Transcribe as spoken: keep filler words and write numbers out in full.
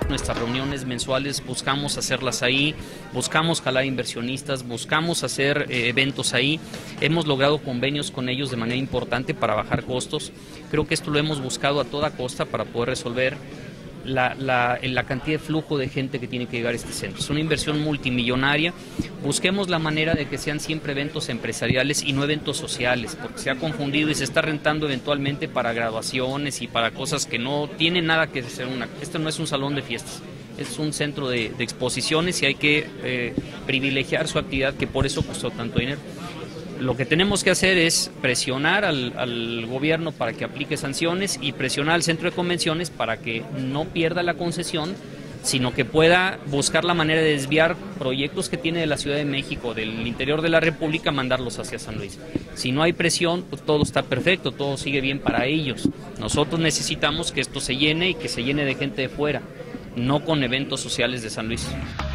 Nuestras reuniones mensuales buscamos hacerlas ahí, buscamos jalar inversionistas, buscamos hacer eh, eventos ahí. Hemos logrado convenios con ellos de manera importante para bajar costos. Creo que esto lo hemos buscado a toda costa para poder resolver la, la, la cantidad de flujo de gente que tiene que llegar a este centro. Es una inversión multimillonaria. Busquemos la manera de que sean siempre eventos empresariales y no eventos sociales, porque se ha confundido y se está rentando eventualmente para graduaciones y para cosas que no tienen nada que ser una... Esto no es un salón de fiestas, es un centro de, de exposiciones y hay que eh, privilegiar su actividad, que por eso costó tanto dinero. Lo que tenemos que hacer es presionar al, al gobierno para que aplique sanciones y presionar al centro de convenciones para que no pierda la concesión, sino que pueda buscar la manera de desviar proyectos que tiene de la Ciudad de México, del interior de la República, mandarlos hacia San Luis. Si no hay presión, pues todo está perfecto, todo sigue bien para ellos. Nosotros necesitamos que esto se llene y que se llene de gente de fuera, no con eventos sociales de San Luis.